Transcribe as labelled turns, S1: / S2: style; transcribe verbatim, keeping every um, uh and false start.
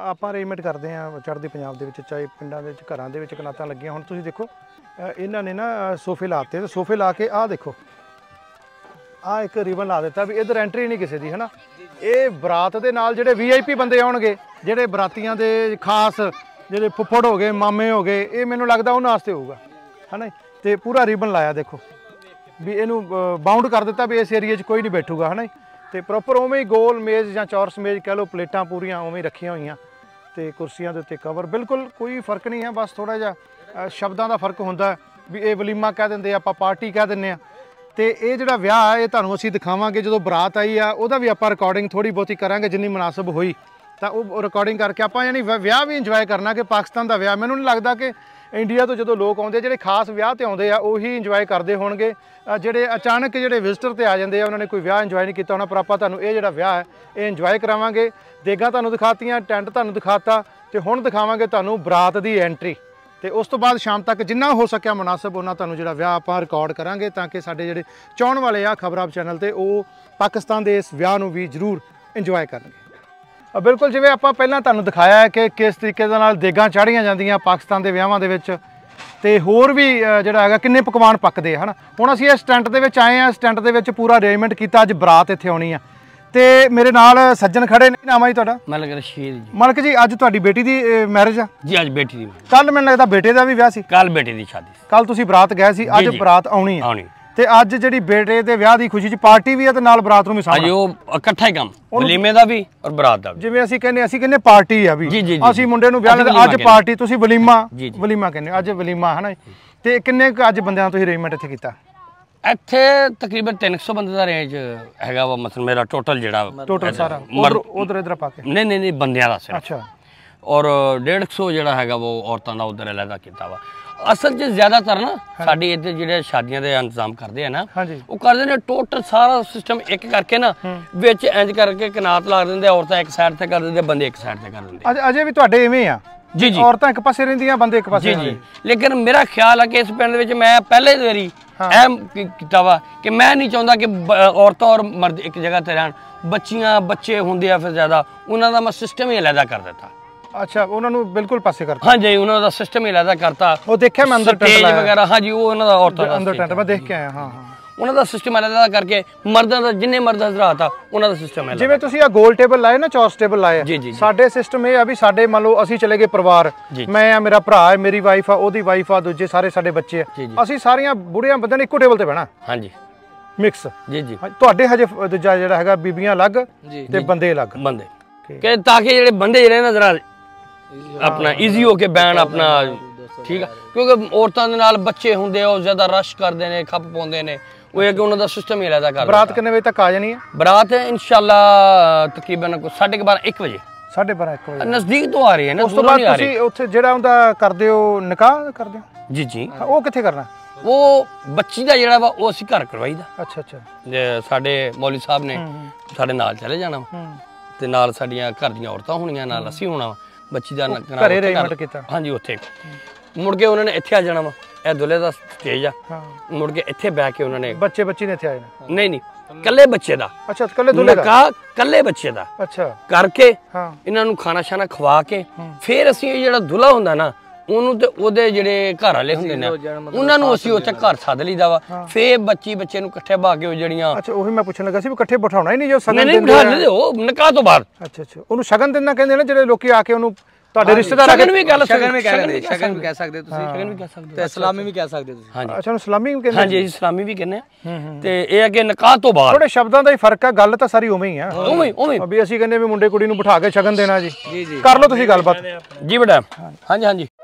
S1: ਆਪਾਂ ਅਰੇਂਜਮੈਂਟ ਕਰਦੇ ਹਾਂ ਚੜ੍ਹਦੇ ਪੰਜਾਬ ਦੇ ਵਿੱਚ, ਚਾਹੇ ਪਿੰਡਾਂ ਦੇ ਵਿੱਚ, ਘਰਾਂ ਦੇ ਵਿੱਚ ਕਨਾਤਾਂ ਲੱਗੀਆਂ। ਹੁਣ ਤੁਸੀਂ ਦੇਖੋ ਇਹਨਾਂ ਨੇ ਨਾ ਸੋਫੇ ਲਾਤੇ, ਤੇ ਸੋਫੇ ਲਾ ਕੇ ਆਹ ਦੇਖੋ ਆਹ ਇੱਕ ਰਿਬਨ ਲਾ ਦਿੱਤਾ ਵੀ ਇੱਧਰ ਐਂਟਰੀ ਨਹੀਂ ਕਿਸੇ ਦੀ, ਹੈ ਨਾ। ਇਹ ਬਰਾਤ ਦੇ ਨਾਲ ਜਿਹੜੇ ਵੀ ਆਈ ਪੀ ਬੰਦੇ ਆਉਣਗੇ, ਜਿਹੜੇ ਬਰਾਤੀਆਂ ਦੇ ਖਾਸ ਜਿਹੜੇ ਫੁੱਫੜ ਹੋ ਗਏ, ਮਾਮੇ ਹੋ ਗਏ, ਇਹ ਮੈਨੂੰ ਲੱਗਦਾ ਉਹਨਾਂ ਵਾਸਤੇ ਹੋਊਗਾ, ਹੈ ਨਾ। ਤੇ ਪੂਰਾ ਰਿਬਨ ਲਾਇਆ ਦੇਖੋ ਵੀ ਇਹਨੂੰ ਬਾਉਂਡ ਕਰ ਦਿੱਤਾ ਵੀ ਇਸ ਏਰੀਏ 'ਚ ਕੋਈ ਨਹੀਂ ਬੈਠੂਗਾ, ਹੈ ਨਾ। ਤੇ ਪ੍ਰੋਪਰ ਉਵੇਂ ਹੀ ਗੋਲ ਮੇਜ਼ ਜਾਂ ਚੌਰਸ ਮੇਜ਼ ਕਹਿ ਲਓ, ਪਲੇਟਾਂ ਪੂਰੀਆਂ ਉਵੇਂ ਰੱਖੀਆਂ ਹੋਈਆਂ, ਤੇ ਕੁਰਸੀਆਂ ਦੇ ਉੱਤੇ ਕਵਰ, ਬਿਲਕੁਲ ਕੋਈ ਫਰਕ ਨਹੀਂ ਹੈ। ਬਸ ਥੋੜ੍ਹਾ ਜਿਹਾ ਸ਼ਬਦਾਂ ਦਾ ਫਰਕ ਹੁੰਦਾ ਵੀ ਇਹ ਵਲੀਮਾ ਕਹਿ ਦਿੰਦੇ, ਆਪਾਂ ਪਾਰਟੀ ਕਹਿ ਦਿੰਦੇ ਆ। ਤੇ ਇਹ ਜਿਹੜਾ ਵਿਆਹ ਹੈ ਇਹ ਤੁਹਾਨੂੰ ਅਸੀਂ ਦਿਖਾਵਾਂਗੇ ਜਦੋਂ ਬਰਾਤ ਆਈ ਆ, ਉਹਦਾ ਵੀ ਆਪਾਂ ਰਿਕਾਰਡਿੰਗ ਥੋੜ੍ਹੀ ਬਹੁਤੀ ਕਰਾਂਗੇ ਜਿੰਨੀ ਮੁਨਾਸਬ ਹੋਈ, ਤਾਂ ਉਹ ਰਿਕਾਰਡਿੰਗ ਕਰਕੇ ਆਪਾਂ ਯਾਨੀ ਵਿਆਹ ਵੀ ਇੰਜੋਏ ਕਰਨਾ। ਕਿ ਪਾਕਿਸਤਾਨ ਦਾ ਵਿਆਹ, ਮੈਨੂੰ ਨਹੀਂ ਲੱਗਦਾ ਕਿ ਇੰਡੀਆ ਤੋਂ ਜਦੋਂ ਲੋਕ ਆਉਂਦੇ, ਜਿਹੜੇ ਖਾਸ ਵਿਆਹ ਤੇ ਆਉਂਦੇ ਆ ਉਹੀ ਇੰਜੋਏ ਕਰਦੇ ਹੋਣਗੇ। ਜਿਹੜੇ ਅਚਾਨਕ ਜਿਹੜੇ ਵਿਜ਼ਟਰ ਤੇ ਆ ਜਾਂਦੇ ਆ, ਉਹਨਾਂ ਨੇ ਕੋਈ ਵਿਆਹ ਇੰਜੋਏ ਨਹੀਂ ਕੀਤਾ ਹੋਣਾ। ਪਰ ਆਪਾਂ ਤੁਹਾਨੂੰ ਇਹ ਜਿਹੜਾ ਵਿਆਹ ਹੈ ਇਹ ਇੰਜੋਏ ਕਰਾਵਾਂਗੇ। ਦੇਗਾਂ ਤੁਹਾਨੂੰ ਦਿਖਾਤੀਆਂ, ਟੈਂਟ ਤੁਹਾਨੂੰ ਦਿਖਾਤਾ, ਤੇ ਹੁਣ ਦਿਖਾਵਾਂਗੇ ਤੁਹਾਨੂੰ ਬਰਾਤ ਦੀ ਐਂਟਰੀ। ਤੇ ਉਸ ਤੋਂ ਬਾਅਦ ਸ਼ਾਮ ਤੱਕ ਜਿੰਨਾ ਹੋ ਸਕਿਆ ਮੁਨਾਸਬ ਉਹਨਾਂ ਤੁਹਾਨੂੰ ਜਿਹੜਾ ਵਿਆਹ ਆਪਾਂ ਰਿਕਾਰਡ ਕਰਾਂਗੇ, ਤਾਂ ਕਿ ਸਾਡੇ ਜਿਹੜੇ ਚਾਹਣ ਵਾਲੇ ਆ ਖਬਰਾਂ ਚੈਨਲ ਤੇ ਉਹ ਪਾਕਿਸਤਾਨ ਦੇ ਇਸ ਵਿਆਹ ਨੂੰ ਵੀ ਜ਼ਰੂਰ ਇੰਜੋਏ ਕਰਨਗੇ। ਬਿਲਕੁਲ ਜਿਵੇਂ ਆਪਾਂ ਪਹਿਲਾਂ ਤੁਹਾਨੂੰ ਦਿਖਾਇਆ ਹੈ ਕਿ ਕਿਸ ਤਰੀਕੇ ਦੇ ਨਾਲ ਦੇਗਾਂ ਚਾੜੀਆਂ ਜਾਂਦੀਆਂ ਪਾਕਿਸਤਾਨ ਦੇ ਵਿਆਹਾਂ ਦੇ ਵਿੱਚ, ਤੇ ਹੋਰ ਵੀ ਜਿਹੜਾ ਹੈਗਾ ਕਿੰਨੇ ਪਕਵਾਨ ਪੱਕਦੇ ਆ, ਹੈ ਨਾ। ਹੁਣ ਅਸੀਂ ਇਸ ਟੈਂਟ ਦੇ ਵਿੱਚ ਆਏ ਹਾਂ, ਇਸ ਟੈਂਟ ਦੇ ਵਿੱਚ ਪੂਰਾ ਅਰੇਂਜਮੈਂਟ ਕੀਤਾ। ਅੱਜ ਬਰਾਤ ਇੱਥੇ ਆਉਣੀ ਆ, ਤੇ ਮੇਰੇ ਨਾਲ ਸੱਜਣ ਖੜੇ ਨੇ। ਨਾਮ ਆ ਜੀ ਤੁਹਾਡਾ?
S2: ਮਲਕ ਰਸ਼ੀਦ ਜੀ।
S1: ਮਲਕ ਜੀ, ਅੱਜ ਤੁਹਾਡੀ ਬੇਟੀ ਦੀ ਮੈਰਿਜ ਆ
S2: ਜੀ? ਅੱਜ ਬੇਟੀ ਦੀ।
S1: ਕੱਲ ਮੈਨੂੰ ਲੱਗਦਾ ਬੇਟੇ ਦਾ ਵੀ ਵਿਆਹ ਸੀ?
S2: ਕੱਲ ਬੇਟੇ ਦੀ ਸ਼ਾਦੀ।
S1: ਕੱਲ ਤੁਸੀਂ ਬਰਾਤ ਗਏ ਸੀ, ਅੱਜ ਬਰਾਤ ਆਉਣੀ ਆ। ਤੇ ਅੱਜ ਜਿਹੜੀ ਬੇਟੇ ਦੇ ਵਿਆਹ ਦੀ ਖੁਸ਼ੀ 'ਚ ਪਾਰਟੀ ਵੀ ਆ ਤੇ ਨਾਲ ਬਰਾਤ ਨੂੰ ਵੀ ਸਾਂਭਣਾ।
S2: ਹਾਂਜੀ, ਉਹ ਇਕੱਠਾ ਹੀ ਕੰਮ, ਵਲੀਮੇ ਦਾ ਵੀ ਔਰ ਬਰਾਤ ਦਾ ਵੀ। ਜਿਵੇਂ
S1: ਅਸੀਂ ਕਹਿੰਦੇ ਅਸੀਂ ਕਹਿੰਦੇ ਪਾਰਟੀ ਆ ਵੀ, ਅਸੀਂ ਮੁੰਡੇ ਨੂੰ ਵਿਆਹ ਲੈਂਦੇ, ਅੱਜ ਪਾਰਟੀ, ਤੁਸੀਂ ਵਲੀਮਾ ਵਲੀਮਾ ਕਹਿੰਦੇ, ਅੱਜ ਵਲੀਮਾ, ਹੈ ਨਾ। ਤੇ ਕਿੰਨੇ ਕੁ ਅੱਜ ਬੰਦਿਆਂ ਤੁਸੀਂ ਅਰੇਂਜਮੈਂਟ ਇੱਥੇ ਕੀਤਾ?
S2: ਇੱਥੇ ਤਕਰੀਬਨ ਤਿੰਨ ਸੌ ਬੰਦੇ ਦਾ ਰੇਂਜ ਹੈਗਾ ਵਾ। ਮਤਲਬ ਮੇਰਾ ਟੋਟਲ ਜਿਹੜਾ
S1: ਟੋਟਲ ਸਾਰਾ ਉਧਰ ਇਧਰ ਪਾ ਕੇ?
S2: ਨਹੀਂ ਨਹੀਂ ਨਹੀਂ, ਬੰਦਿਆਂ ਦਾ ਸਿਰਫ।
S1: ਅੱਛਾ।
S2: ਔਰ ਡੇਢ ਸੌ ਜਿਹੜਾ ਹੈਗਾ ਉਹ ਔਰਤਾਂ ਦਾ ਉਧਰ ਅਲੱਗਾ ਕੀਤਾ ਵਾ। ਅਸਲ 'ਚ ਜ਼ਿਆਦਾਤਰ ਨਾ ਸਾਡੇ ਇੱਥੇ ਜਿਹੜੇ ਸ਼ਾਦੀਆਂ ਦੇ ਇੰਤਜ਼ਾਮ ਕਰਦੇ ਆ ਨਾ, ਉਹ ਕਰਦੇ ਨੇ ਟੋਟਲ ਸਾਰਾ ਸਿਸਟਮ ਇੱਕ ਕਰਕੇ ਨਾ, ਵਿੱਚ ਇੰਜ ਕਰਕੇ ਕਨਾਤ ਲਾ ਦਿੰਦੇ, ਔਰਤਾਂ ਇੱਕ ਸਾਈਡ ਤੇ ਕਰ ਦਿੰਦੇ, ਬੰਦੇ ਇੱਕ ਸਾਈਡ ਤੇ ਕਰ ਦਿੰਦੇ।
S1: ਅਜੇ ਵੀ ਤੁਹਾਡੇ ਇਵੇਂ ਆ?
S2: ਜੀ ਜੀ,
S1: ਔਰਤਾਂ ਇੱਕ ਪਾਸੇ ਰਹਿੰਦੀਆਂ, ਬੰਦੇ ਇੱਕ ਪਾਸੇ।
S2: ਜੀ ਜੀ, ਲੇਕਿਨ ਮੇਰਾ ਖਿਆਲ ਆ ਕਿ ਇਸ ਪਿੰਡ ਵਿੱਚ ਮੈਂ ਪਹਿਲੇ ਵਾਰੀ ਐਮ ਕੀਤਾ ਵਾ ਕਿ ਮੈਂ ਨਹੀਂ ਚਾਹੁੰਦਾ ਕਿ ਔਰਤਾਂ ਔਰ ਮਰਦ ਇੱਕ ਜਗ੍ਹਾ ਤੇ ਰਹਿਣ। ਬੱਚੀਆਂ ਬੱਚੇ ਹੁੰਦੇ ਆ ਫਿਰ ਜ਼ਿਆਦਾ, ਉਹਨਾਂ ਦਾ ਮੈਂ ਸਿਸਟਮ ਹੀ ਅਲੱਗਾ ਕਰ ਦਿੱਤਾ।
S1: ਅੱਛਾ, ਉਹਨਾਂ ਨੂੰ ਬਿਲਕੁਲ ਪਾਸੇ ਕਰਤਾ?
S2: ਹਾਂਜੀ, ਉਹਨਾਂ ਦਾ ਸਿਸਟਮ ਹੀ ਅਲੱਗਾ ਕਰਤਾ।
S1: ਉਹ ਦੇਖਿਆ ਮੈਂ ਅੰਦਰ ਟੈਂਟ ਲਾਇਆ
S2: ਵਗੈਰਾ। ਹਾਂਜੀ, ਉਹ ਉਹਨਾਂ ਦਾ ਔਰਤਾਂ ਦਾ
S1: ਅੰਦਰ ਟੈਂਟ ਮੈਂ ਦੇਖ ਕੇ ਆਇਆ। ਹਾਂ ਹਾਂ,
S2: ਉਹਨਾਂ ਦਾ ਸਿਸਟਮ ਅਲੱਗਾ ਕਰਕੇ ਮਰਦਾਂ ਦਾ ਜਿੰਨੇ ਮਰਦ ਹਜ਼ਰਾਤ ਆ ਉਹਨਾਂ ਦਾ ਸਿਸਟਮ ਹੈ।
S1: ਜਿਵੇਂ ਤੁਸੀਂ ਆ ਗੋਲ ਟੇਬਲ ਲਾਏ ਨਾ, ਚੌਰਸ ਟੇਬਲ ਲਾਏ, ਸਾਡੇ ਸਿਸਟਮ ਇਹ ਆ ਵੀ ਸਾਡੇ ਮੰਨ ਲਓ ਅਸੀਂ ਚਲੇ ਗਏ ਪਰਿਵਾਰ, ਮੈਂ ਆ, ਮੇਰਾ ਭਰਾ ਹੈ, ਮੇਰੀ ਵਾਈਫ ਆ, ਉਹਦੀ ਵਾਈਫ ਆ, ਦੂਜੇ ਸਾਰੇ ਸਾਡੇ ਬੱਚੇ ਆ, ਅਸੀਂ ਸਾਰੀਆਂ ਬੁੜੀਆਂ ਬੰਦਿਆਂ ਨੇ ਇੱਕੋ ਟੇਬਲ ਤੇ ਬਹਿਣਾ। ਹਾਂਜੀ, ਮਿਕਸ। ਜੀ ਜੀ। ਤੁਹਾਡੇ ਹਜੇ ਦੂਜਾ ਜਿਹੜਾ ਹੈਗਾ ਬੀਬੀਆਂ ਅਲੱਗ ਤੇ ਬੰਦੇ ਅਲੱਗ? ਬੰਦੇ, ਕਿ ਤਾਂ ਕਿ ਜਿਹੜੇ ਬੰਦੇ ਜਿਹੜੇ ਨਾ ਜ਼ਰਾ
S2: ਆਪਣਾ ਈਜ਼ੀ ਹੋ ਕੇ ਬੈਣ ਆਪਣਾ, ਠੀਕ ਆ। ਕਿਉਂਕਿ ਔਰਤਾਂ ਦੇ ਨਾਲ ਬੱਚੇ ਹੁੰਦੇ ਆ, ਉਹ ਜ਼ਿਆਦਾ ਰਸ਼ ਕਰਦੇ ਨੇ, ਖੱਪ ਪਾਉਂਦੇ ਨੇ। ਉਹ ਹੈ ਕਿ ਉਹਨਾਂ ਦਾ ਸਿਸਟਮ ਹੀ ਅਲੱਗਾ ਕਰ।
S1: ਬਰਾਤ ਕਿੰਨੇ ਵਜੇ ਤੱਕ ਆ ਜਾਣੀ ਹੈ?
S2: ਬਰਾਤ ਇਨਸ਼ਾਅੱਲਾ ਤਕਰੀਬਨ ਸਾਢੇ ਬਾਰਾਂ ਇੱਕ ਵਜੇ।
S1: ਸਾਢੇ ਬਾਰਾਂ ਇੱਕ ਵਜੇ
S2: ਨਜ਼ਦੀਕ ਤੋਂ ਆ ਰਹੀ ਹੈ ਨਾ।
S1: ਉਸ ਤੋਂ ਬਾਅਦ ਤੁਸੀਂ ਉੱਥੇ ਜਿਹੜਾ ਉਹਦਾ ਕਰਦੇ ਹੋ, ਨਿਕਾਹ ਕਰਦੇ ਹੋ?
S2: ਜੀ ਜੀ।
S1: ਉਹ ਕਿੱਥੇ ਕਰਨਾ?
S2: ਉਹ ਬੱਚੀ ਦਾ ਜਿਹੜਾ ਵਾ ਉਹ ਅਸੀਂ ਘਰ ਕਰਵਾਈਦਾ।
S1: ਅੱਛਾ ਅੱਛਾ।
S2: ਜੇ ਸਾਡੇ ਮੌਲੀ ਸਾਹਿਬ ਨੇ ਸਾਡੇ ਨਾਲ ਚਲੇ ਜਾਣਾ, ਤੇ ਨਾਲ ਸਾਡੀਆਂ ਘਰ ਦੀਆਂ ਔਰਤਾਂ ਹੋਣੀਆਂ, ਨਾਲ ਅਸੀਂ ਹੋਣਾ ਵਾ। ਬੱਚੀ ਦਾ
S1: ਘਰੇ ਅਰੇਂਜਮੈਂਟ ਕੀਤਾ?
S2: ਹਾਂਜੀ, ਉੱਥੇ ਮੁੜ ਕੇ ਉਹਨਾਂ ਨੇ ਇੱਥੇ ਆ ਜਾਣਾ ਵਾ। ਇਹ ਦੁੱਲੇ ਦਾ ਸਟੇਜ ਆ, ਮੁੜ ਕੇ ਇੱਥੇ ਬਹਿ ਕੇ ਉਹਨਾਂ ਨੇ
S1: ਬੱਚੇ ਬੱਚੀ ਨੇ ਇੱਥੇ ਆ ਜਾਣਾ?
S2: ਨਹੀਂ ਨਹੀਂ, ਕੱਲੇ ਬੱਚੇ ਦਾ।
S1: ਅੱਛਾ, ਕੱਲੇ ਦੁੱਲੇ ਦਾ?
S2: ਨਿਕਾਹ ਕੱਲੇ ਬੱਚੇ ਦਾ।
S1: ਅੱਛਾ।
S2: ਕਰਕੇ ਇਹਨਾਂ ਨੂੰ ਖਾਣਾ ਸ਼ਾਨਾ ਖਵਾ ਕੇ ਫਿਰ ਅਸੀਂ ਇਹ ਜਿਹੜਾ ਦੁੱਲਾ ਹੁੰਦਾ ਨਾ, ਉਹਨੂੰ ਤੇ ਉਹਦੇ ਜਿਹੜੇ ਘਰ ਵਾਲੇ ਹੁੰਦੇ ਨੇ ਉਹਨਾਂ ਨੂੰ ਅਸੀਂ ਉੱਥੇ ਘਰ ਸੱਦ ਲਈਦਾ ਵਾ। ਫੇਰ ਬੱਚੀ ਬੱਚੇ ਨੂੰ ਇਕੱਠੇ ਬਾ ਕੇ ਉਹ ਜਿਹੜੀਆਂ।
S1: ਅੱਛਾ, ਉਹੀ ਮੈਂ ਪੁੱਛਣ ਲੱਗਾ ਸੀ ਵੀ ਇਕੱਠੇ ਬਿਠਾਉਣਾ ਹੀ ਨਹੀਂ ਜੋ ਸ਼ਗਨ
S2: ਦਿੰਦੇ ਨੇ ਉਹ ਨਿਕਾਹ ਤੋਂ ਬਾਅਦ।
S1: ਅੱਛਾ ਅੱਛਾ, ਉਹਨੂੰ ਸ਼ਗਨ ਦਿੰਦਾ ਕਹਿੰਦੇ ਨੇ ਜਿਹੜੇ ਲੋਕੀ ਆ ਕੇ ਉਹਨੂੰ, ਤੁਹਾਡੇ ਰਿਸ਼ਤੇਦਾਰ
S2: ਸ਼ਗਨ ਵੀ ਗੱਲ ਸ਼ਗਨ ਵੀ
S3: ਸ਼ਗਨ ਵੀ ਕਹਿ ਸਕਦੇ ਤੁਸੀਂ, ਸ਼ਗਨ ਵੀ ਕਹਿ ਸਕਦੇ ਤੇ ਸਲਾਮੀ ਵੀ ਕਹਿ ਸਕਦੇ ਤੁਸੀਂ।
S2: ਹਾਂਜੀ।
S1: ਅੱਛਾ, ਉਹਨੂੰ ਸਲਾਮੀ ਵੀ ਕਹਿੰਦੇ?
S2: ਹਾਂਜੀ, ਅਸੀਂ ਸਲਾਮੀ ਵੀ ਕਹਿੰਦੇ ਆ। ਤੇ ਇਹ ਹੈ ਕਿ ਨਿਕਾਹ ਤੋਂ ਬਾਅਦ
S1: ਥੋੜੇ ਸ਼ਬਦਾਂ ਦਾ ਹੀ ਫਰਕ ਆ, ਗੱਲ ਤਾਂ ਸਾਰੀ ਉਵੇਂ ਹੀ ਆ।
S2: ਉਵੇਂ ਉਵੇਂ
S1: ਵੀ ਅਸੀਂ ਕਹਿੰਦੇ ਵੀ ਮੁੰਡੇ ਕੁੜੀ ਨੂੰ ਬਿਠਾ ਕੇ ਸ਼ਗਨ ਦੇਣਾ ਜੀ। ਜੀ ਜੀ, ਕਰ ਲਓ ਤੁਸੀਂ ਗੱਲਬਾਤ।
S2: ਜੀ ਬੇਟਾ। ਹਾਂਜੀ ਹਾਂਜੀ।